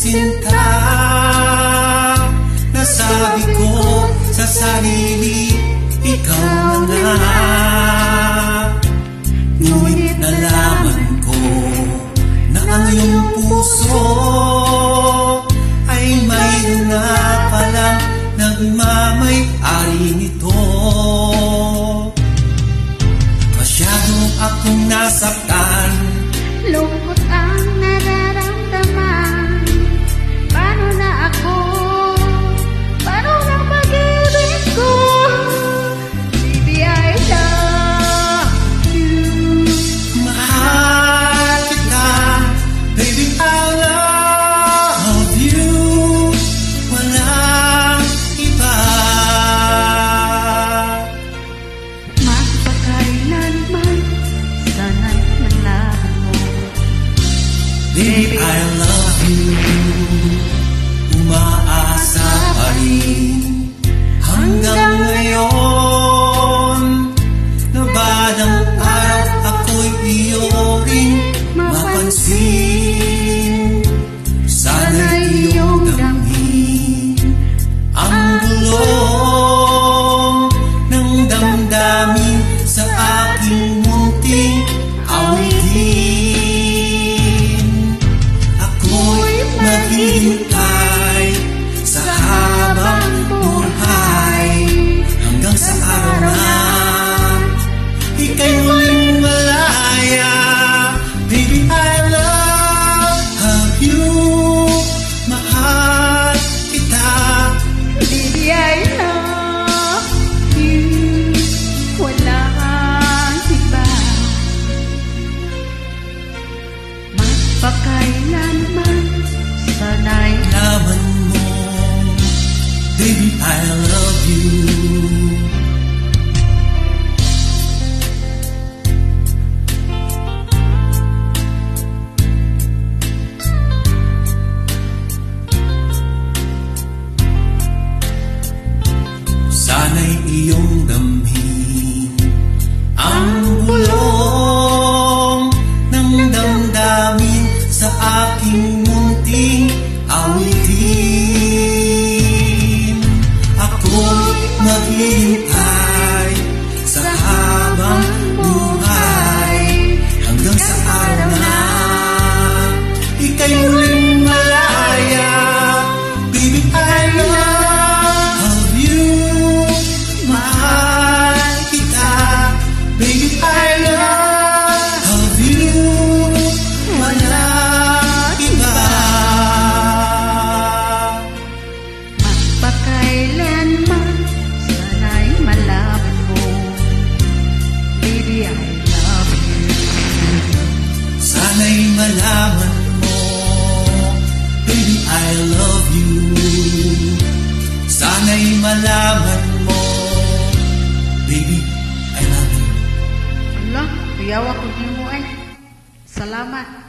sinta. Nasabi ko sa sarili, ikaw na nga. Ngunit nalaman ko na ang iyong puso ay mayroon na palang nagmamay-ari nito. Masyado akong nasaktan, lungkot ang nararamdaman. Paano na ako? Paano na pag-ibig ko? Baby, I love you. Mahal kita, baby, I love you. Walang iba. Magpakailanman, sana'y nalaman mo. Baby, I love you. Umaasa pa rin hanggang ngayon, na badang araw ako'y iyo ring mapansin. Sana'y iyong damhin ang bulong ng damdamin sa aking munting awitin. Ako'y maghihintay sa habang buhay hanggang sa araw na ika'y muling malaya. Baby, I love you. Mahal kita. Baby, I love you. Walang iba. Magpakailanman, sana'y Laman mo, baby, I love you. Sana'y iyong damhin ang bulong ng damdamin sa aking munting awitin. Ako'y maghihintay sa habang buhay hanggang sa araw na ika'y muling malaya. Baby, I love you. Mahal kita. Baby, I love you. Walang iba. magpakailanman, sana'y malaman mo. Baby, I love you. Sana'y malaman mo, baby, I love you. Sana'y malaman mo, baby, I love you. Allah, kuyawa ko di mo ay. Salamat.